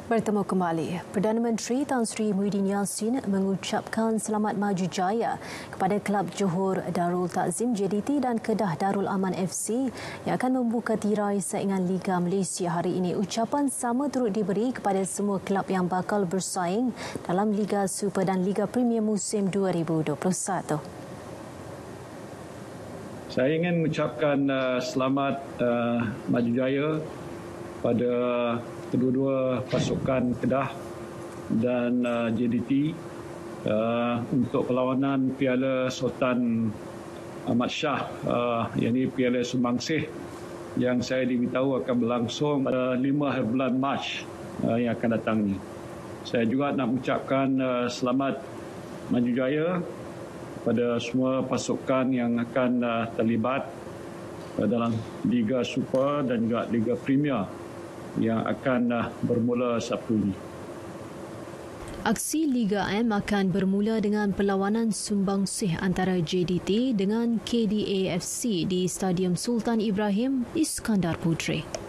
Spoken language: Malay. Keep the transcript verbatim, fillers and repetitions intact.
Bertemu kembali, Perdana Menteri Tan Sri Muhyiddin Yassin mengucapkan selamat maju jaya kepada Kelab Johor Darul Takzim J D T dan Kedah Darul Aman F C yang akan membuka tirai saingan Liga Malaysia hari ini. Ucapan sama turut diberi kepada semua kelab yang bakal bersaing dalam Liga Super dan Liga Premier musim dua ribu dua puluh satu. Saya ingin mengucapkan uh, selamat uh, maju jaya pada kedua-dua pasukan Kedah dan uh, J D T uh, untuk perlawanan Piala Sultan Ahmad Shah, uh, yang ini Piala Sumbangsih yang saya diberitahu akan berlangsung pada lima bulan Mac uh, yang akan datang ini. Saya juga nak mengucapkan uh, selamat maju jaya kepada semua pasukan yang akan uh, terlibat uh, dalam Liga Super dan juga Liga Premier yang akan uh, bermula Sabtu ini. Aksi Liga M akan bermula dengan perlawanan sumbangsih antara J D T dengan K D A F C di Stadium Sultan Ibrahim Iskandar Puteri.